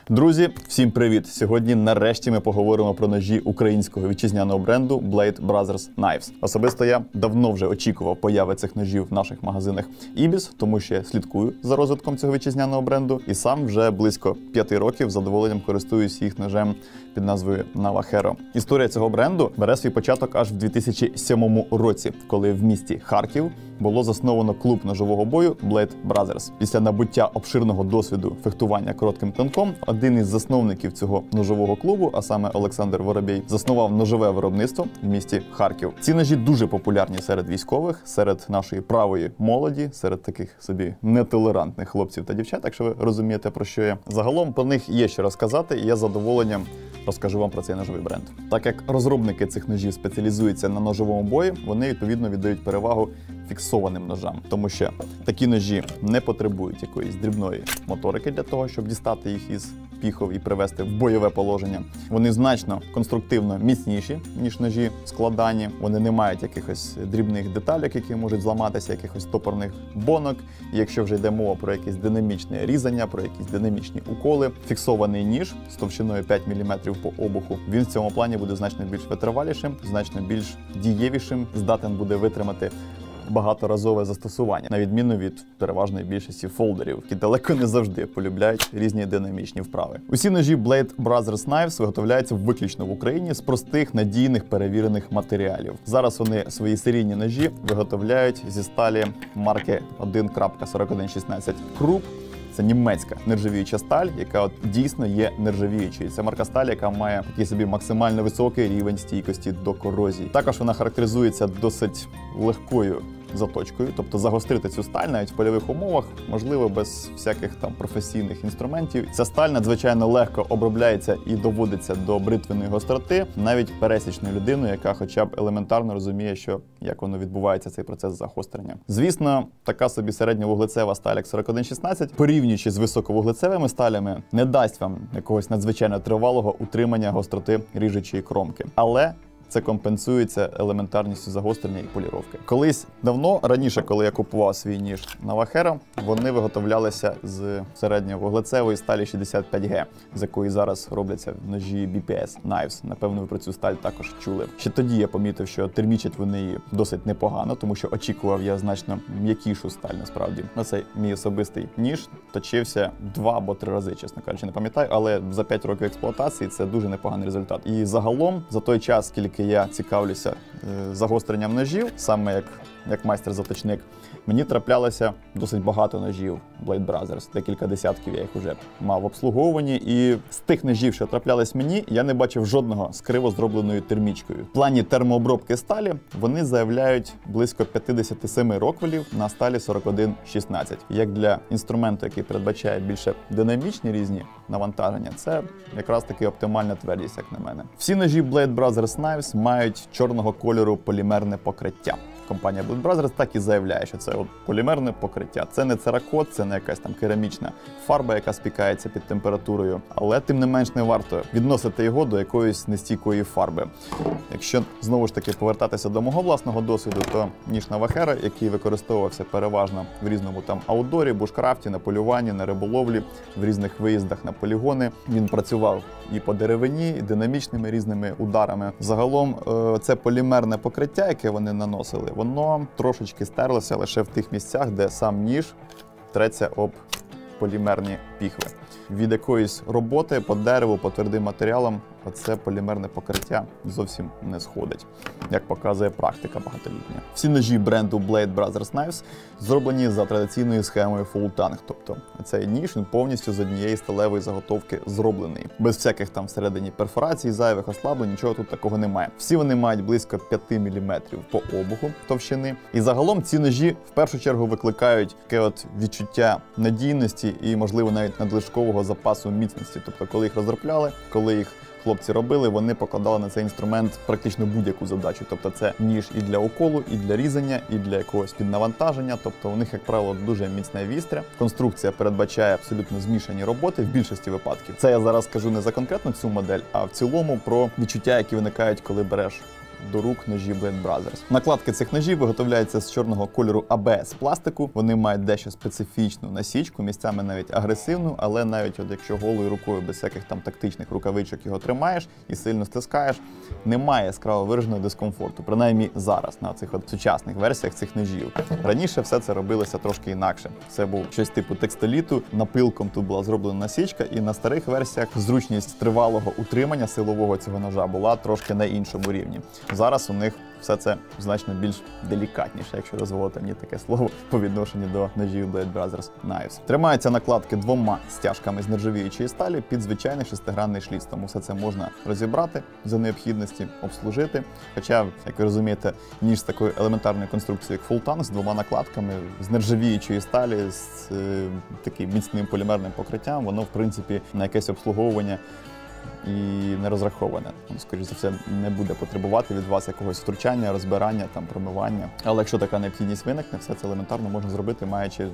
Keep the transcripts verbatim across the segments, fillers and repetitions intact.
Друзі, всім привіт! Сьогодні нарешті ми поговоримо про ножі українського вітчизняного бренду Blade Brothers Knives. Особисто я давно вже очікував появи цих ножів в наших магазинах Ibis, тому що я слідкую за розвитком цього вітчизняного бренду і сам вже близько п'яти років з задоволенням користуюсь їх ножем під назвою Navakhero. Історія цього бренду бере свій початок аж в дві тисячі сьомому році, коли в місті Харків було засновано клуб ножового бою Blade Brothers. Після набуття обширного досвіду фехтування коротким клинком, один із засновників цього ножового клубу, а саме Олександр Воробей, заснував ножове виробництво в місті Харків. Ці ножі дуже популярні серед військових, серед нашої правої молоді, серед таких собі нетолерантних хлопців та дівчат, якщо ви розумієте, про що я. Загалом про них є що розказати, і я з задоволенням розкажу вам про цей ножовий бренд. Так як розробники цих ножів спеціалізуються на ножовому бої, вони відповідно віддають перевагу фіксованим ножам, тому що такі ножі не потребують якоїсь дрібної моторики для того, щоб дістати їх із піхов і привести в бойове положення. Вони значно конструктивно міцніші, ніж ножі складані. Вони не мають якихось дрібних деталек, які можуть зламатися, якихось топорних бонок. І якщо вже йде мова про якесь динамічне різання, про якісь динамічні уколи, фіксований ніж з товщиною п'ять міліметрів по обуху, він в цьому плані буде значно більш витривалішим, значно більш дієвішим, здатен буде витримати багаторазове застосування, на відміну від переважної більшості фолдерів, які далеко не завжди полюбляють різні динамічні вправи. Усі ножі Blade Brothers Knives виготовляються виключно в Україні з простих, надійних, перевірених матеріалів. Зараз вони свої серійні ножі виготовляють зі сталі марки один сорок один шістнадцять Krupp. Це німецька нержавіюча сталь, яка от дійсно є нержавіючою. Це марка сталі, яка має такий собі максимально високий рівень стійкості до корозії. Також вона характеризується досить легкою заточкою, тобто загострити цю сталь навіть в польових умовах можливо без всяких там професійних інструментів. Ця сталь надзвичайно легко обробляється і доводиться до бритвеної гостроти навіть пересічною людиною, яка хоча б елементарно розуміє, що як воно відбувається, цей процес загострення. Звісно, така собі середньовуглецева сталь як сорок один шістнадцять, порівнюючи з високовуглецевими сталями, не дасть вам якогось надзвичайно тривалого утримання гостроти ріжучої кромки. Але це компенсується елементарністю загострення і поліровки. Колись давно, раніше, коли я купував свій ніж Navakhero, вони виготовлялися з середньовуглецевої сталі шістдесят п'ять Г, з якої зараз робляться ножі бі пі ес Knives. Напевно, ви про цю сталь також чули. Ще тоді я помітив, що термічать вони її досить непогано, тому що очікував я значно м'якішу сталь, насправді. Оцей мій особистий ніж точився два або три рази, чесно кажучи, не пам'ятаю, але за п'ять років експлуатації це дуже непоганий результат. І загалом, за той час, скільки я цікавлюся е, загостренням ножів, саме як, як майстер-заточник, мені траплялося досить багато ножів Blade Brothers, декілька десятків я їх вже мав в обслуговуванні, і з тих ножів, що траплялись мені, я не бачив жодного з криво зробленою термічкою. В плані термообробки сталі вони заявляють близько п'ятдесят сім роквелів на сталі сорок один шістнадцять. Як для інструменту, який передбачає більше динамічні різні навантаження, це якраз таки оптимальна твердість, як на мене. Всі ножі Blade Brothers Knives мають чорного кольору полімерне покриття. Компанія Blade Brothers так і заявляє, що це от полімерне покриття. Це не церакот, це не якась там керамічна фарба, яка спікається під температурою, але тим не менш не варто відносити його до якоїсь нестійкої фарби. Якщо знову ж таки повертатися до мого власного досвіду, то ніж Navakhero, який використовувався переважно в різному там аутдорі, бушкрафті, на полюванні, на риболовлі, в різних виїздах на полігони, він працював і по деревині, і динамічними різними ударами. Загалом це полімерне покриття, яке вони наносили, воно трошечки стерлося лише в тих місцях, де сам ніж треться об полімерні піхви. Від якоїсь роботи по дереву, по твердим матеріалам оце полімерне покриття зовсім не сходить, як показує практика багатолітня. Всі ножі бренду Blade Brothers Knives зроблені за традиційною схемою full tang, тобто цей ніж він повністю з однієї сталевої заготовки зроблений. Без всяких там всередині перфорацій, зайвих ослаблень, нічого тут такого немає. Всі вони мають близько п'яти міліметрів по обуху товщини. І загалом ці ножі в першу чергу викликають таке от відчуття надійності і, можливо, навіть надлишкового запасу міцності. Тобто, коли їх розробляли, коли їх хлопці робили, вони покладали на цей інструмент практично будь-яку задачу. Тобто це ніж і для уколу, і для різання, і для якогось піднавантаження. Тобто у них, як правило, дуже міцне вістря. Конструкція передбачає абсолютно змішані роботи в більшості випадків. Це я зараз кажу не за конкретно цю модель, а в цілому про відчуття, які виникають, коли береш до рук ножі Blade Brothers. Накладки цих ножів виготовляються з чорного кольору ей бі ес пластику. Вони мають дещо специфічну насічку, місцями навіть агресивну, але навіть от якщо голою рукою без всяких там тактичних рукавичок його тримаєш і сильно стискаєш, немає яскраво вираженого дискомфорту. Принаймні зараз на цих от сучасних версіях цих ножів. Раніше все це робилося трошки інакше. Це був щось типу текстоліту, напилком тут була зроблена насічка, і на старих версіях зручність тривалого утримання силового цього ножа була трошки на іншому рівні. Зараз у них все це значно більш делікатніше, якщо дозволите мені таке слово, по відношенню до ножів Blade Brothers Knives. Тримаються накладки двома стяжками з нержавіючої сталі під звичайний шестигранний шліц, тому все це можна розібрати за необхідності, обслужити. Хоча, як ви розумієте, ніж з такої елементарної конструкції, як Full Tank, з двома накладками, з нержавіючої сталі, з е, таким міцним полімерним покриттям, воно, в принципі, на якесь обслуговування і не розраховане. Скоріше за все, не буде потребувати від вас якогось втручання, розбирання, там, промивання. Але якщо така необхідність виникне, все це елементарно можна зробити, маючи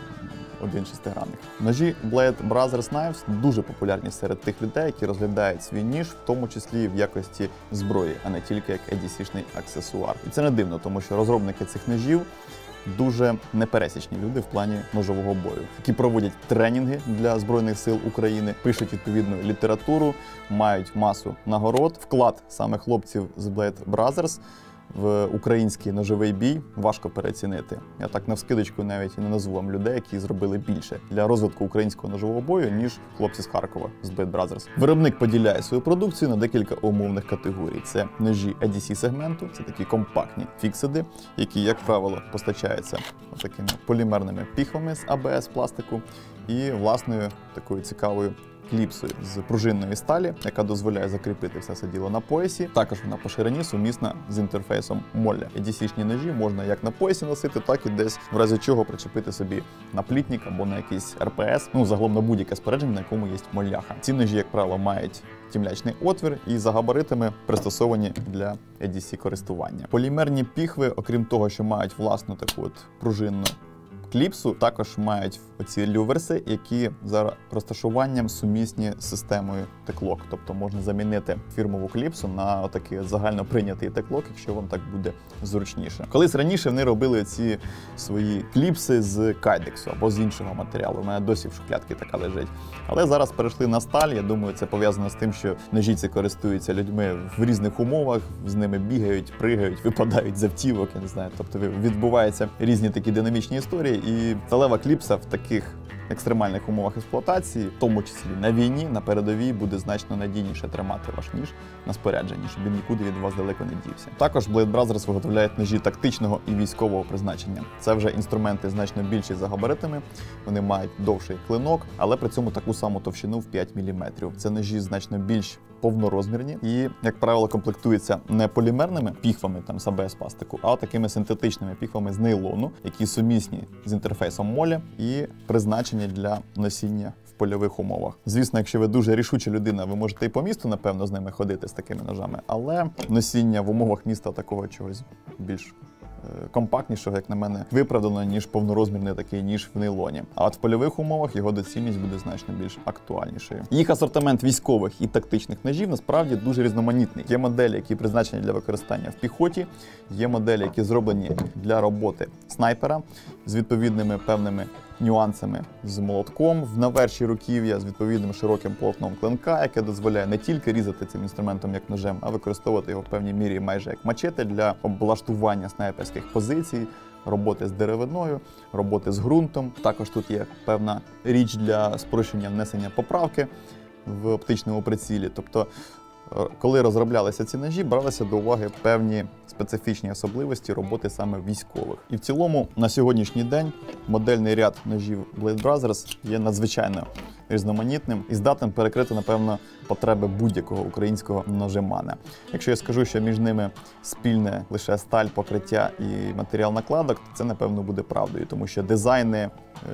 один шестигранник. Ножі Blade Brothers Knives дуже популярні серед тих людей, які розглядають свій ніж, в тому числі в якості зброї, а не тільки як ей ді сі-шний аксесуар. І це не дивно, тому що розробники цих ножів дуже непересічні люди в плані ножового бою, які проводять тренінги для Збройних сил України, пишуть відповідну літературу, мають масу нагород. Вклад саме хлопців з Blade Brothers в український ножовий бій важко переоцінити. Я так навскидочку навіть і не назву вам людей, які зробили більше для розвитку українського ножового бою, ніж хлопці з Харкова, з Blade Brothers. Виробник поділяє свою продукцію на декілька умовних категорій. Це ножі ей ді сі-сегменту, це такі компактні фіксиди, які, як правило, постачаються такими полімерними піхвами з ей бі ес пластику і власною такою цікавою кліпсою з пружинної сталі, яка дозволяє закріпити все це діло на поясі. Також вона по ширині сумісна з інтерфейсом молля. ей ді сі-шні ножі можна як на поясі носити, так і десь в разі чого причепити собі на плітник або на якийсь ер пе ес, ну загалом на будь-яке спорядження, на якому є молляха. Ці ножі, як правило, мають тімлячний отвір і за габаритами пристосовані для ей ді сі-користування. Полімерні піхви, окрім того, що мають власну таку от пружинну кліпсу, також мають оці люверси, які за розташуванням сумісні з системою теклок. Тобто можна замінити фірмову кліпсу на отакий загально прийнятий теклок, якщо вам так буде зручніше. Колись раніше вони робили ці свої кліпси з кайдексу або з іншого матеріалу. У мене досі в шухлядці така лежить. Але зараз перейшли на сталь. Я думаю, це пов'язано з тим, що ножі ці користуються людьми в різних умовах, з ними бігають, пригають, випадають з автівок, я не знаю. Тобто відбуваються різні такі динамічні історії. І сталева кліпса в таких екстремальних умовах експлуатації, в тому числі на війні, на передовій, буде значно надійніше тримати ваш ніж на спорядженні, щоб він нікуди від вас далеко не дівся. Також Blade Brothers виготовляють ножі тактичного і військового призначення. Це вже інструменти значно більші за габаритами, вони мають довший клинок, але при цьому таку саму товщину в п'ять міліметрів. Це ножі значно більш повнорозмірні і, як правило, комплектуються не полімерними піхвами там з ей бі ес пластику, а такими синтетичними піхвами з нейлону, які сумісні з інтерфейсом молі і призначені для носіння в польових умовах. Звісно, якщо ви дуже рішуча людина, ви можете і по місту, напевно, з ними ходити з такими ножами, але носіння в умовах міста такого чогось більш компактнішого, як на мене, виправдано, ніж повнорозмірний такий ніж в нейлоні. А от в польових умовах його доцільність буде значно більш актуальнішою. Їх асортимент військових і тактичних ножів насправді дуже різноманітний. Є моделі, які призначені для використання в піхоті, є моделі, які зроблені для роботи снайпера з відповідними певними нюансами з молотком в наверші руків'я, з відповідним широким полотном клинка, яке дозволяє не тільки різати цим інструментом як ножем, а використовувати його в певній мірі майже як мачете для облаштування снайперських позицій, роботи з деревиною, роботи з ґрунтом. Також тут є певна річ для спрощення внесення поправки в оптичному прицілі. Тобто, коли розроблялися ці ножі, бралися до уваги певні специфічні особливості роботи саме військових. І в цілому на сьогоднішній день модельний ряд ножів Blade Brothers є надзвичайно різноманітним і здатним перекрити, напевно, потреби будь-якого українського ножемана. Якщо я скажу, що між ними спільне лише сталь, покриття і матеріал накладок, це, напевно, буде правдою, тому що дизайни,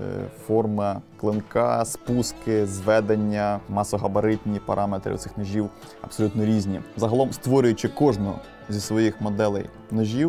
форма клинка, спуски, зведення, масогабаритні параметри цих ножів абсолютно різні. Загалом, створюючи кожну зі своїх моделей ножів,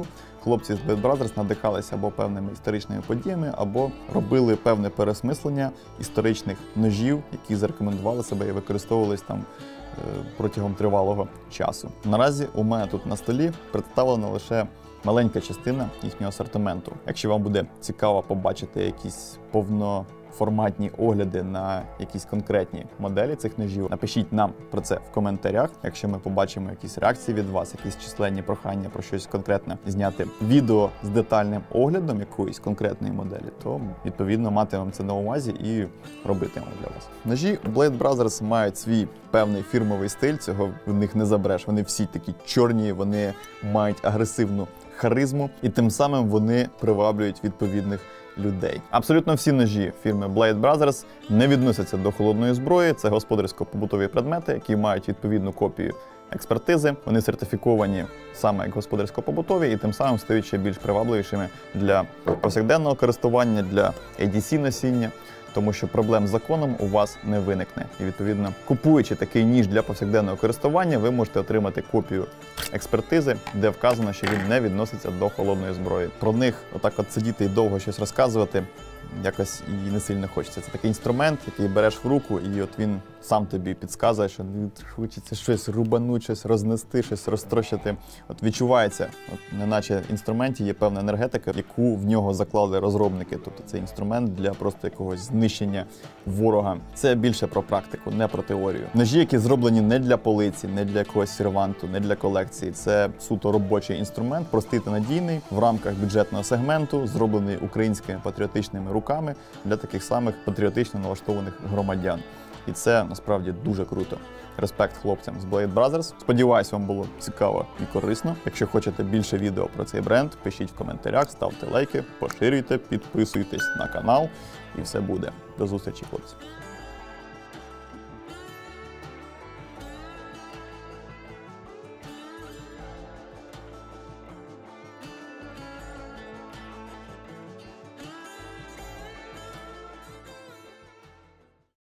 хлопці з Blade Brothers надихалися або певними історичними подіями, або робили певне переосмислення історичних ножів, які зарекомендували себе і використовувались там протягом тривалого часу. Наразі у мене тут на столі представлена лише маленька частина їхнього асортименту. Якщо вам буде цікаво побачити якісь повноформатні огляди на якісь конкретні моделі цих ножів, напишіть нам про це в коментарях. Якщо ми побачимо якісь реакції від вас, якісь численні прохання про щось конкретне зняти відео з детальним оглядом якоїсь конкретної моделі, то відповідно матимемо це на увазі і робитимемо для вас. Ножі Blade Brothers мають свій певний фірмовий стиль, цього в них не забереш. Вони всі такі чорні, вони мають агресивну харизму, і тим самим вони приваблюють відповідних людей. Абсолютно всі ножі фірми Blade Brothers не відносяться до холодної зброї. Це господарсько-побутові предмети, які мають відповідну копію експертизи. Вони сертифіковані саме як господарсько-побутові і тим самим стають ще більш привабливішими для повсякденного користування, для ей ді сі-носіння. Тому що проблем з законом у вас не виникне. І, відповідно, купуючи такий ніж для повсякденного користування, ви можете отримати копію експертизи, де вказано, що він не відноситься до холодної зброї. Про них отак от сидіти і довго щось розказувати якось і не сильно хочеться. Це такий інструмент, який береш в руку, і от він сам тобі підказує, що хочеться щось рубанути, щось рознести, щось розтрощити. От відчувається, от неначе в інструменті є певна енергетика, яку в нього заклали розробники. Тобто це інструмент для просто якогось знищення ворога. Це більше про практику, не про теорію. Ножі, які зроблені не для полиці, не для якогось серванту, не для колекції. Це суто робочий інструмент, простий та надійний, в рамках бюджетного сегменту, зроблений українськими патріотичними руками для таких самих патріотично налаштованих громадян. І це насправді дуже круто. Респект хлопцям з Blade Brothers. Сподіваюсь, вам було цікаво і корисно. Якщо хочете більше відео про цей бренд, пишіть в коментарях, ставте лайки, поширюйте, підписуйтесь на канал і все буде. До зустрічі, хлопці.